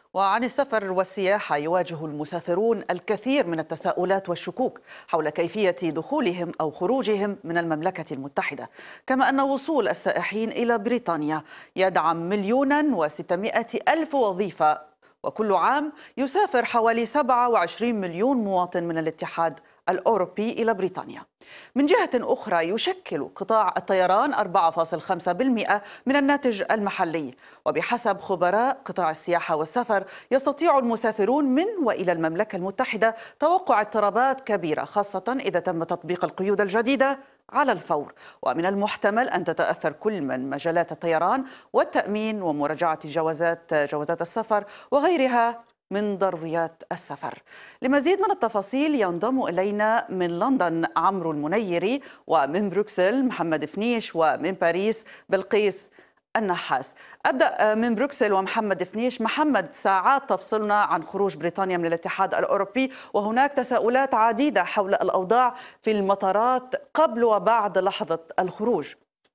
وعن السفر والسياحة يواجه المسافرون الكثير من التساؤلات والشكوك حول كيفية دخولهم أو خروجهم من المملكة المتحدة، كما أن وصول السائحين إلى بريطانيا يدعم 1,600,000 وظيفة، وكل عام يسافر حوالي 27 مليون مواطن من الاتحاد الأوروبي إلى بريطانيا. من جهة أخرى يشكل قطاع الطيران 4.5% من الناتج المحلي، وبحسب خبراء قطاع السياحة والسفر يستطيع المسافرون من وإلى المملكة المتحدة توقع اضطرابات كبيرة، خاصة إذا تم تطبيق القيود الجديدة على الفور، ومن المحتمل أن تتأثر كل من مجالات الطيران والتأمين ومراجعة جوازات السفر وغيرها من ضروريات السفر. لمزيد من التفاصيل ينضم إلينا من لندن عمرو المنيري، ومن بروكسل محمد فنيش، ومن باريس بلقيس النحاس. أبدأ من بروكسل ومحمد فنيش. محمد، ساعات تفصلنا عن خروج بريطانيا من الاتحاد الأوروبي، وهناك تساؤلات عديدة حول الأوضاع في المطارات قبل وبعد لحظة الخروج.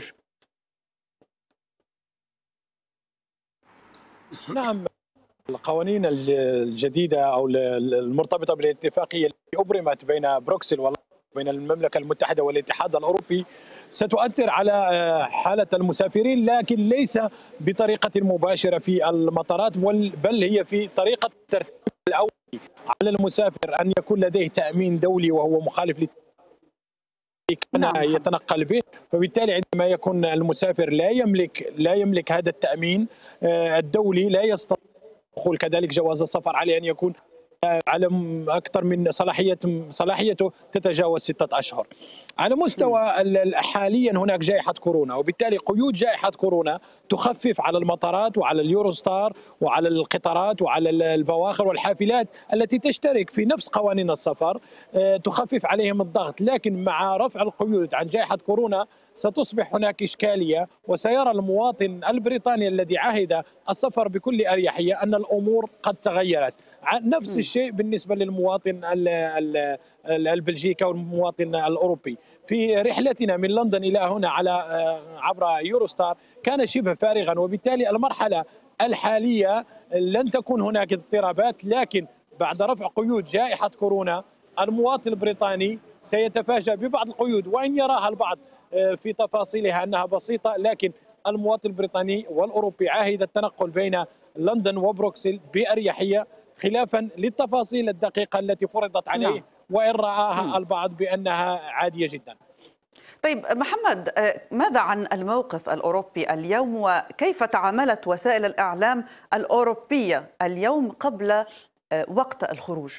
نعم، القوانين الجديدة أو المرتبطة بالاتفاقية التي أبرمت بين بروكسل وبين المملكة المتحدة والاتحاد الأوروبي ستؤثر على حالة المسافرين، لكن ليس بطريقة مباشرة في المطارات، بل هي في طريقة الترتيب الأولي على المسافر أن يكون لديه تأمين دولي وهو مخالف كان يتنقل به. فبالتالي عندما يكون المسافر لا يملك هذا التأمين الدولي لا يستطيع الدخول. كذلك جواز السفر عليه أن يكون على أكثر من صلاحيته تتجاوز 6 أشهر. على مستوى حاليا هناك جائحة كورونا، وبالتالي قيود جائحة كورونا تخفف على المطارات وعلى اليوروستار وعلى القطارات وعلى البواخر والحافلات التي تشترك في نفس قوانين السفر، تخفف عليهم الضغط. لكن مع رفع القيود عن جائحة كورونا ستصبح هناك إشكالية، وسيرى المواطن البريطاني الذي عهد السفر بكل أريحية أن الأمور قد تغيرت. نفس الشيء بالنسبة للمواطن البلجيكي والمواطن الأوروبي. في رحلتنا من لندن إلى هنا عبر يوروستار كان شبه فارغا، وبالتالي المرحلة الحالية لن تكون هناك اضطرابات، لكن بعد رفع قيود جائحة كورونا المواطن البريطاني سيتفاجأ ببعض القيود، وإن يراها البعض في تفاصيلها أنها بسيطة، لكن المواطن البريطاني والأوروبي عاهد التنقل بين لندن وبروكسل بأريحية، خلافا للتفاصيل الدقيقة التي فرضت عليه وإن رآها البعض بأنها عادية جدا. طيب محمد، ماذا عن الموقف الأوروبي اليوم، وكيف تعاملت وسائل الإعلام الأوروبية اليوم قبل وقت الخروج؟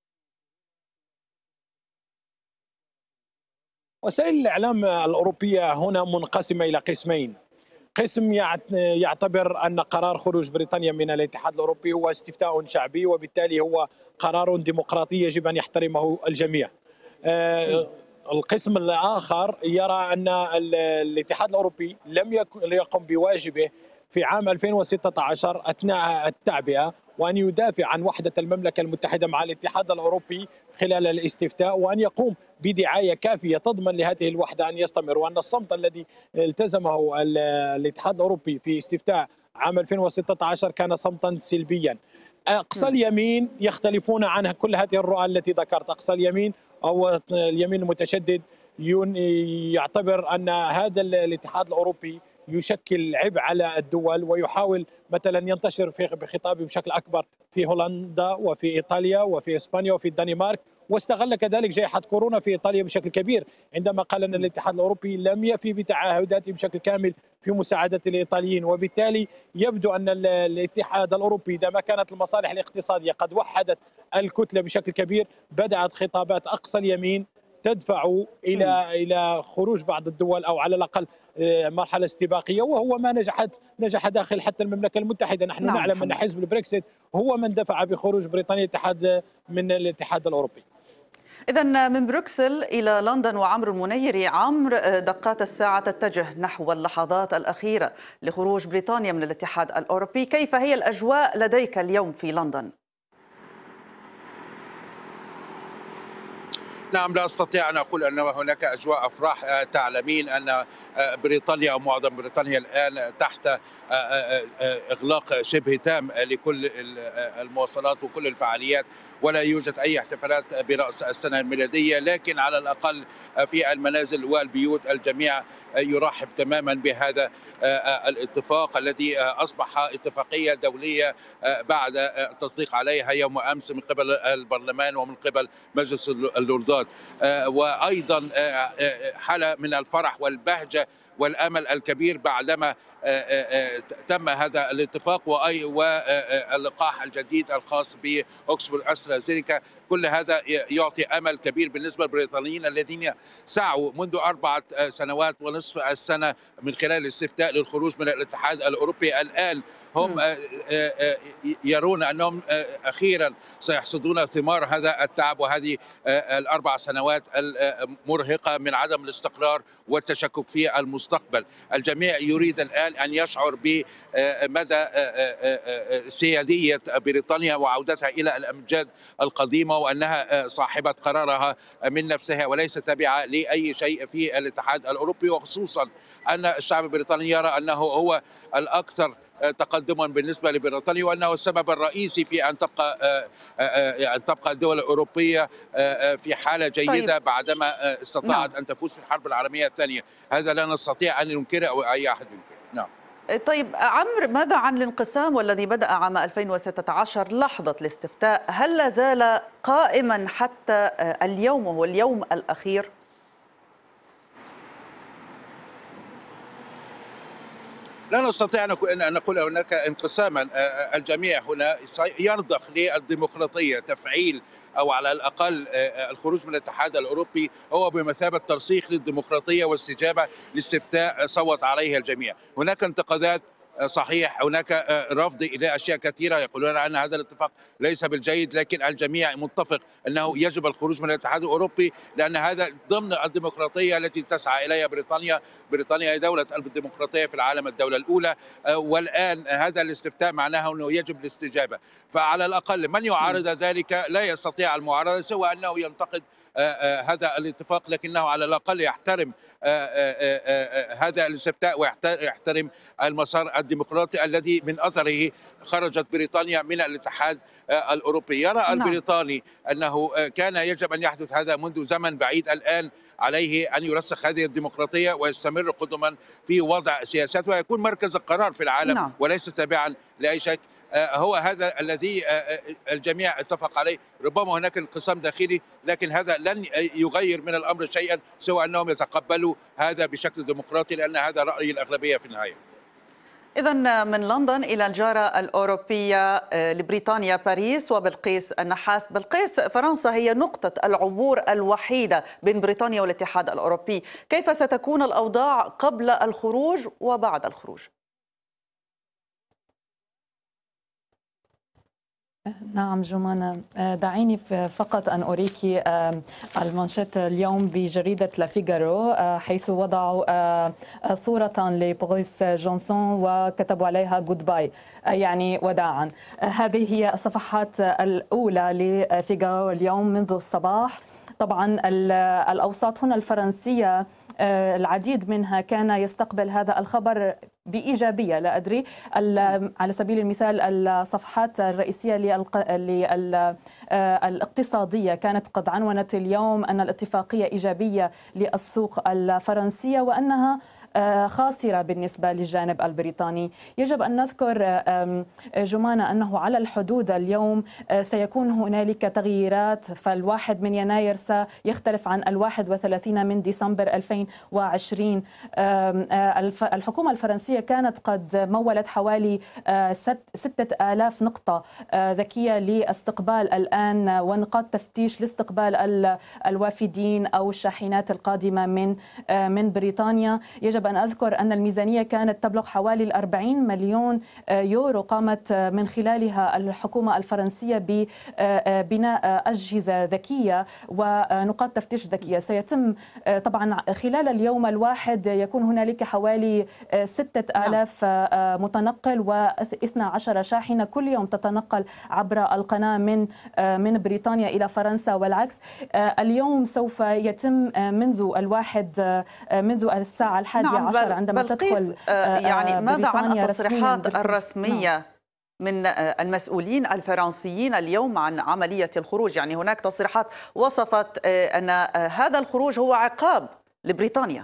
وسائل الإعلام الأوروبية هنا منقسمة إلى قسمين. قسم يعتبر أن قرار خروج بريطانيا من الاتحاد الأوروبي هو استفتاء شعبي، وبالتالي هو قرار ديمقراطي يجب أن يحترمه الجميع. القسم الآخر يرى أن الاتحاد الأوروبي لم يقم بواجبه في عام 2016 أثناء التعبئة، وأن يدافع عن وحدة المملكة المتحدة مع الاتحاد الأوروبي خلال الاستفتاء، وأن يقوم بدعاية كافية تضمن لهذه الوحدة أن يستمر، وأن الصمت الذي التزمه الاتحاد الأوروبي في استفتاء عام 2016 كان صمتا سلبيا. أقصى اليمين يختلفون عن كل هذه الرؤى التي ذكرت. أقصى اليمين أو اليمين المتشدد يعتبر أن هذا الاتحاد الأوروبي يشكل عبء على الدول، ويحاول مثلا ينتشر بخطابه بشكل أكبر في هولندا وفي إيطاليا وفي إسبانيا وفي الدنمارك، واستغل كذلك جائحة كورونا في إيطاليا بشكل كبير عندما قال أن الاتحاد الأوروبي لم يفي بتعهداته بشكل كامل في مساعدة الإيطاليين. وبالتالي يبدو أن الاتحاد الأوروبي عندما كانت المصالح الاقتصادية قد وحدت الكتلة بشكل كبير، بدأت خطابات أقصى اليمين تدفع إلى خروج بعض الدول أو على الأقل مرحلة استباقية، وهو ما نجح داخل حتى المملكة المتحدة. نحن نعلم أن حزب البريكسيت هو من دفع بخروج بريطانيا من الاتحاد الأوروبي. إذا من بروكسل إلى لندن وعمرو المنيري. عمرو، دقات الساعة تتجه نحو اللحظات الأخيرة لخروج بريطانيا من الاتحاد الأوروبي، كيف هي الأجواء لديك اليوم في لندن؟ نعم، لا أستطيع أن أقول أن هناك أجواء أفراح. تعلمين أن بريطانيا أو معظم بريطانيا الآن تحت إغلاق شبه تام لكل المواصلات وكل الفعاليات، ولا يوجد أي احتفالات برأس السنة الميلادية، لكن على الأقل في المنازل والبيوت الجميع يرحب تماما بهذا الاتفاق الذي أصبح اتفاقية دولية بعد التصديق عليها يوم أمس من قبل البرلمان ومن قبل مجلس اللوردات. وأيضا حالة من الفرح والبهجة والأمل الكبير بعدما تم هذا الاتفاق واللقاح الجديد الخاص بأكسفورد أسترازينيكا. كل هذا يعطي أمل كبير بالنسبة للبريطانيين الذين سعوا منذ 4 سنوات ونصف السنة من خلال الاستفتاء للخروج من الاتحاد الأوروبي. الآن هم يرون أنهم أخيرا سيحصدون ثمار هذا التعب وهذه ال4 سنوات المرهقة من عدم الاستقرار والتشكك في المستقبل. الجميع يريد الآن أن يشعر بمدى سيادية بريطانيا وعودتها إلى الأمجاد القديمة، وأنها صاحبة قرارها من نفسها وليس تابعة لأي شيء في الاتحاد الأوروبي، وخصوصا أن الشعب البريطاني يرى أنه هو الأكثر تقدما بالنسبه لبريطانيا، وانه السبب الرئيسي في ان تبقى الدول الاوروبيه في حاله جيده بعدما استطاعت ان تفوز في الحرب العالميه الثانيه. هذا لا نستطيع ان ننكره او اي احد ينكره. نعم. طيب عمرو، ماذا عن الانقسام والذي بدأ عام 2016 لحظة الاستفتاء؟ هل لا زال قائما حتى اليوم وهو اليوم الأخير؟ لا نستطيع أن نقول هناك انقساما. الجميع هنا يرضخ للديمقراطية. تفعيل أو على الأقل الخروج من الاتحاد الأوروبي هو بمثابة ترسيخ للديمقراطية واستجابة لاستفتاء صوت عليه الجميع. هناك انتقادات صحيح، هناك رفض إلى أشياء كثيرة، يقولون أن هذا الاتفاق ليس بالجيد، لكن الجميع متفق أنه يجب الخروج من الاتحاد الأوروبي لأن هذا ضمن الديمقراطية التي تسعى إليها بريطانيا. بريطانيا هي دولة الديمقراطية في العالم، الدولة الأولى، والآن هذا الاستفتاء معناه أنه يجب الاستجابة. فعلى الأقل من يعارض ذلك لا يستطيع المعارضة سوى أنه ينتقد هذا الاتفاق، لكنه على الأقل يحترم هذا الاستفتاء ويحترم المسار الديمقراطي الذي من أثره خرجت بريطانيا من الاتحاد الأوروبي. يرى البريطاني أنه كان يجب أن يحدث هذا منذ زمن بعيد. الآن عليه أن يرسخ هذه الديمقراطية ويستمر قدما في وضع سياسات ويكون مركز القرار في العالم وليس تابعا لأي شيء. هو هذا الذي الجميع اتفق عليه. ربما هناك انقسام داخلي، لكن هذا لن يغير من الأمر شيئا سوى أنهم يتقبلوا هذا بشكل ديمقراطي لأن هذا رأي الأغلبية في النهاية. إذن من لندن إلى الجارة الأوروبية لبريطانيا باريس وبلقيس النحاس. بلقيس، فرنسا هي نقطة العبور الوحيدة بين بريطانيا والاتحاد الأوروبي، كيف ستكون الأوضاع قبل الخروج وبعد الخروج؟ نعم جمانة، دعيني فقط أن أريك المانشيت اليوم بجريدة لافيغارو، حيث وضعوا صورة لبوريس جونسون وكتبوا عليها جود باي، يعني وداعا. هذه هي الصفحات الأولى لفيغارو اليوم منذ الصباح. طبعا الأوساط هنا الفرنسية العديد منها كان يستقبل هذا الخبر بإيجابية. لا أدري، على سبيل المثال الصفحات الرئيسية الاقتصادية كانت قد عنونت اليوم أن الاتفاقية إيجابية للسوق الفرنسية وأنها خاسرة بالنسبة للجانب البريطاني. يجب أن نذكر جمانة أنه على الحدود اليوم سيكون هنالك تغييرات، فالواحد من يناير سيختلف عن 31 من ديسمبر 2020. الحكومة الفرنسية كانت قد مولت حوالي 6000 نقطة ذكية لاستقبال الآن ونقاط تفتيش لاستقبال الوافدين أو الشاحنات القادمة من بريطانيا. يجب يجب أن أذكر أن الميزانية كانت تبلغ حوالي 40 مليون يورو، قامت من خلالها الحكومة الفرنسية ببناء أجهزة ذكية ونقاط تفتيش ذكية. سيتم طبعا خلال اليوم الواحد يكون هنالك حوالي 6000 متنقل و12 شاحنة كل يوم تتنقل عبر القناة من بريطانيا إلى فرنسا والعكس. اليوم سوف يتم منذ الساعة 11 عندما تدخل يعني ماذا عن بريطانيا التصريحات رسمياً الرسمية من المسؤولين الفرنسيين اليوم عن عملية الخروج؟ يعني هناك تصريحات وصفت أن هذا الخروج هو عقاب لبريطانيا.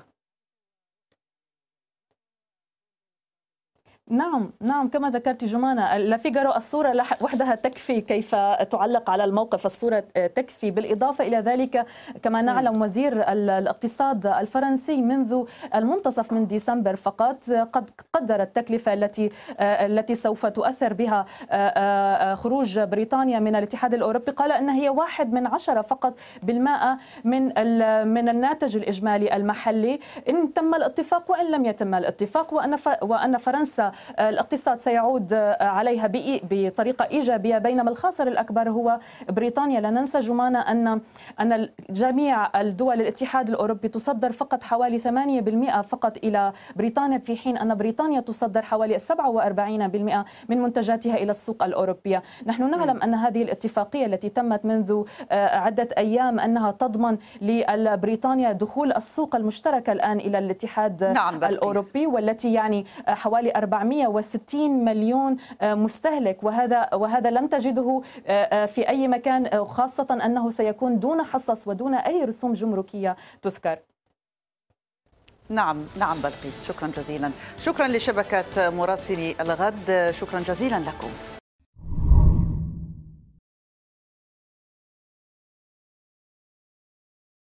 نعم كما ذكرت جمانة، لافيغارو الصورة وحدها تكفي كيف تعلق على الموقف، الصورة تكفي. بالإضافة إلى ذلك كما نعلم وزير الاقتصاد الفرنسي منذ المنتصف من ديسمبر فقط قد قدر التكلفة التي سوف تؤثر بها خروج بريطانيا من الاتحاد الأوروبي، قال أن هي 1/10 فقط بالمائة من الناتج الإجمالي المحلي إن تم الاتفاق وإن لم يتم الاتفاق، وأن فرنسا الاقتصاد سيعود عليها بطريقة إيجابية، بينما الخاسر الأكبر هو بريطانيا. لا ننسى جمانة أن جميع الدول الاتحاد الأوروبي تصدر فقط حوالي 8% فقط إلى بريطانيا، في حين أن بريطانيا تصدر حوالي 47% من منتجاتها إلى السوق الأوروبية. نحن نعلم أن هذه الاتفاقية التي تمت منذ عدة أيام أنها تضمن لبريطانيا دخول السوق المشتركة الآن إلى الاتحاد الأوروبي، والتي يعني حوالي 460 مليون مستهلك، وهذا لن تجده في أي مكان، خاصة أنه سيكون دون حصص ودون أي رسوم جمركية تذكر. نعم بلقيس، شكرا جزيلا. شكرا لشبكة مراسلي الغد، شكرا جزيلا لكم.